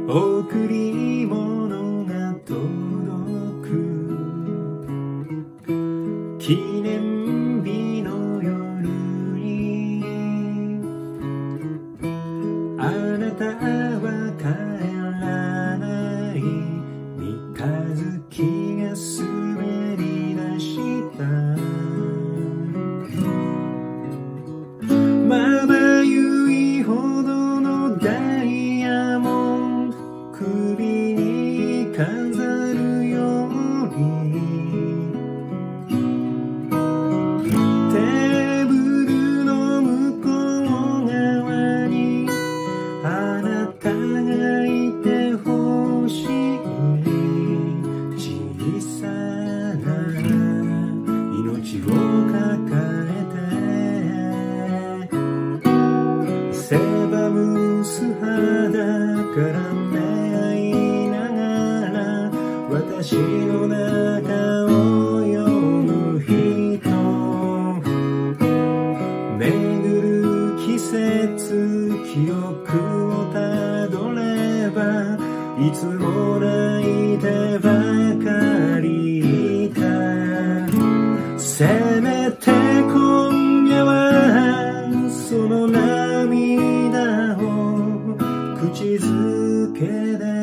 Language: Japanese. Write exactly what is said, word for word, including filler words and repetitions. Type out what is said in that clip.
贈り物が届く記念日の夜にあなたは帰らない三日月が滑り出したまばゆいほどのダイヤモンド首に飾るよりテーブルの向こう側にあなたがいてほしい小さな命を抱えて狭む素肌から私の中を読む人巡る季節記憶をたどればいつも泣いてばかりいたせめて今夜はその涙を口づけで